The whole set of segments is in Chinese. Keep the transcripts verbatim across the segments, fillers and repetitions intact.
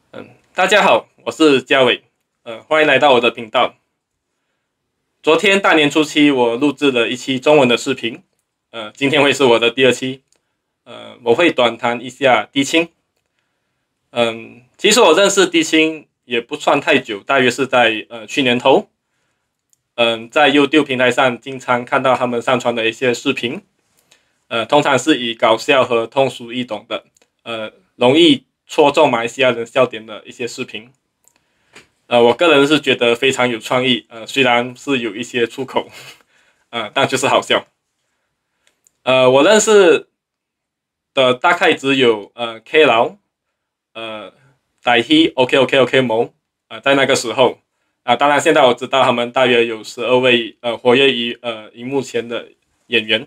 嗯，大家好，我是嘉伟，呃，欢迎来到我的频道。昨天大年初七，我录制了一期中文的视频，呃，今天会是我的第二期，呃，我会短谈一下低清。嗯，其实我认识低清也不算太久，大约是在呃去年头。嗯，在 YouTube 平台上经常看到他们上传的一些视频，呃，通常是以搞笑和通俗易懂的，呃，容易戳中马来西亚人笑点的一些视频。呃，我个人是觉得非常有创意，呃，虽然是有一些出口，呃，但就是好笑。呃，我认识的大概只有呃 K 劳，呃 Dissy OK OK OK 某，呃，在那个时候。啊，当然，现在我知道他们大约有十二位呃活跃于呃荧幕前的演员，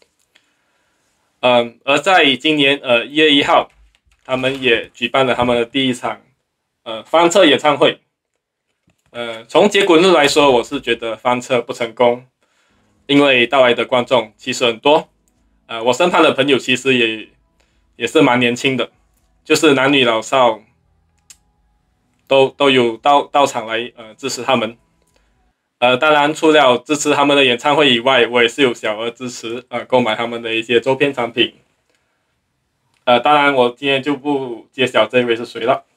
嗯、呃，而在今年呃一月一号，他们也举办了他们的第一场呃翻车演唱会。呃，从结果论来说，我是觉得翻车不成功，因为到来的观众其实很多，呃，我身旁的朋友其实也也是蛮年轻的，就是男女老少。都都有到到场来呃支持他们，呃，当然除了支持他们的演唱会以外，我也是有小额支持呃购买他们的一些周边产品，呃，当然我今天就不揭晓这一位是谁了。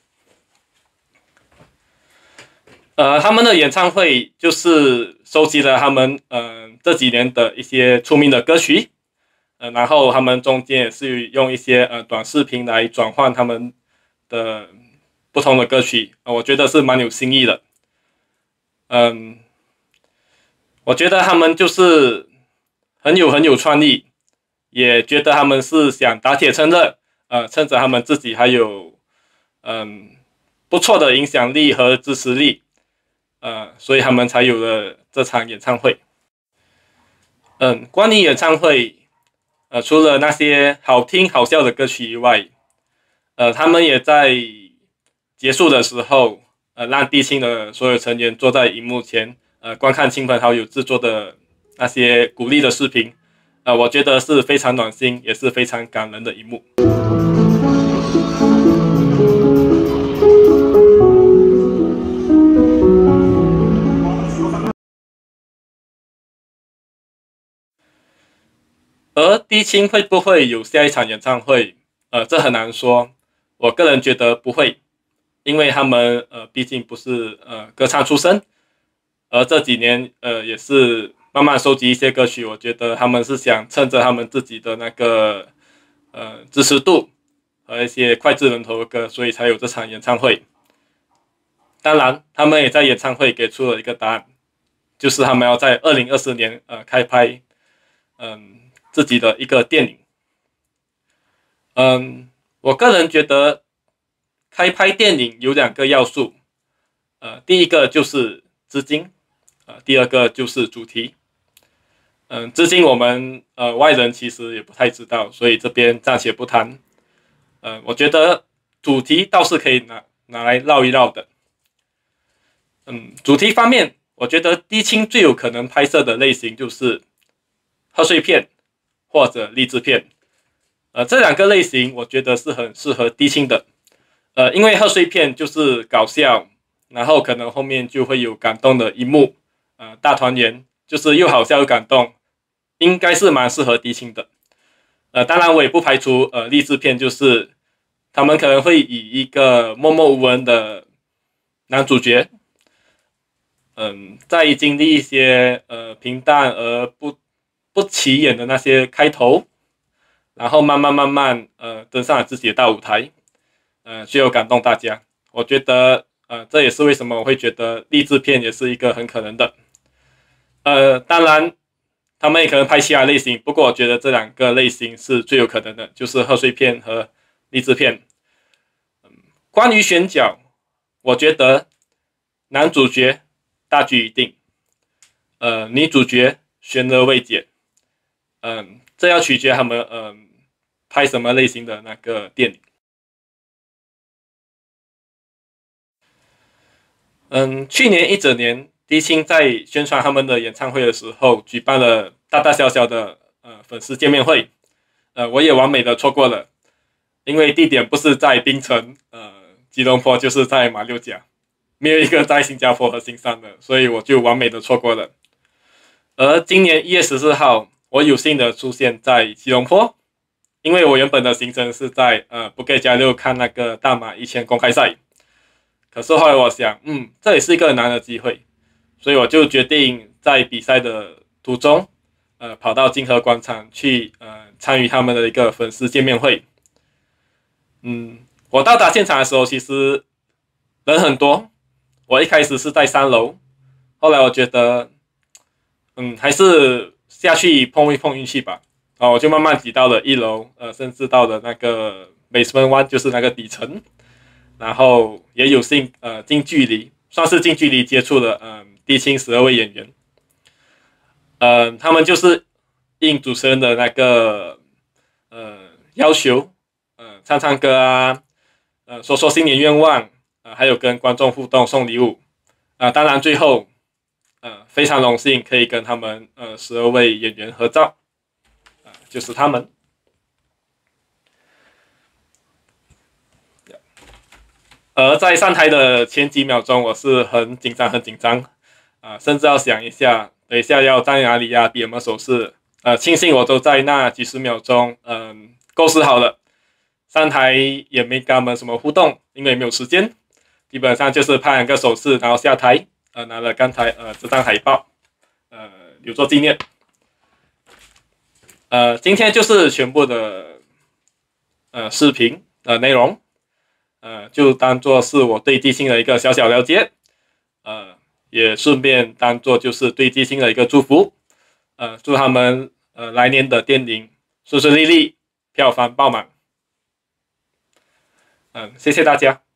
呃，他们的演唱会就是收集了他们呃这几年的一些出名的歌曲，呃，然后他们中间也是用一些呃短视频来转换他们的。不同的歌曲，呃，我觉得是蛮有新意的。嗯，我觉得他们就是很有很有创意，也觉得他们是想打铁趁热，呃，趁着他们自己还有嗯不错的影响力和支持力，呃，所以他们才有了这场演唱会。嗯，关于演唱会，呃，除了那些好听好笑的歌曲以外，呃，他们也在结束的时候，呃，让低清的所有成员坐在荧幕前，呃，观看亲朋好友制作的那些鼓励的视频，呃，我觉得是非常暖心，也是非常感人的一幕。而低清会不会有下一场演唱会？呃，这很难说。我个人觉得不会。因为他们呃毕竟不是呃歌唱出身，而这几年呃也是慢慢收集一些歌曲，我觉得他们是想趁着他们自己的那个呃支持度和一些脍炙人口的歌，所以才有这场演唱会。当然，他们也在演唱会给出了一个答案，就是他们要在二零二四年呃开拍嗯、呃、自己的一个电影。嗯，我个人觉得。开拍电影有两个要素，呃，第一个就是资金，呃，第二个就是主题。嗯、呃，资金我们呃外人其实也不太知道，所以这边暂且不谈。呃，我觉得主题倒是可以拿拿来绕一绕的。嗯，主题方面，我觉得低清最有可能拍摄的类型就是贺岁片或者励志片。呃，这两个类型我觉得是很适合低清的。呃，因为贺岁片就是搞笑，然后可能后面就会有感动的一幕，呃，大团圆，就是又好笑又感动，应该是蛮适合低清的。呃，当然我也不排除呃励志片，就是他们可能会以一个默默无闻的男主角，嗯、呃，在经历一些呃平淡而不不起眼的那些开头，然后慢慢慢慢呃登上了自己的大舞台。呃，最后感动大家，我觉得，呃，这也是为什么我会觉得励志片也是一个很可能的。呃，当然，他们也可能拍其他类型，不过我觉得这两个类型是最有可能的，就是贺岁片和励志片。嗯，关于选角，我觉得男主角大局已定，呃，女主角悬而未解。嗯、呃，这要取决他们嗯、呃、拍什么类型的那个电影。嗯，去年一整年，低清在宣传他们的演唱会的时候，举办了大大小小的呃粉丝见面会，呃，我也完美的错过了，因为地点不是在槟城，呃， 吉隆坡就是在马六甲，没有一个在新加坡和新山的，所以我就完美的错过了。而今年一月十四号，我有幸的出现在吉隆坡，因为我原本的行程是在呃布吉加六看那个大马一千公开赛，可是后来我想，嗯，这也是一个很难的机会，所以我就决定在比赛的途中，呃，跑到金河广场去呃参与他们的一个粉丝见面会。嗯，我到达现场的时候，其实人很多。我一开始是在三楼，后来我觉得，嗯，还是下去碰一碰运气吧。啊，我就慢慢挤到了一楼，呃，甚至到了那个 basement one， 就是那个底层。然后也有幸呃近距离，算是近距离接触了嗯、呃、低清十二位演员。呃，他们就是应主持人的那个呃要求。呃，唱唱歌啊，呃，说说新年愿望，呃，还有跟观众互动送礼物，啊、呃，当然最后，呃，非常荣幸可以跟他们呃十二位演员合照，啊、呃，就是他们。而在上台的前几秒钟，我是很紧张，很紧张，啊、呃，甚至要想一下，等一下要站哪里呀，比什么手势，呃，庆幸我都在那几十秒钟，嗯、呃，构思好了。上台也没跟他们什么互动，因为没有时间，基本上就是拍两个手势，然后下台，呃，拿了刚才呃这张海报，呃，留作纪念。呃，今天就是全部的呃视频的内容，呃，就当做是我对地心的一个小小了解，呃，也顺便当做就是对地心的一个祝福，呃，祝他们呃来年的电影顺顺利利，票房爆满。嗯，谢谢大家。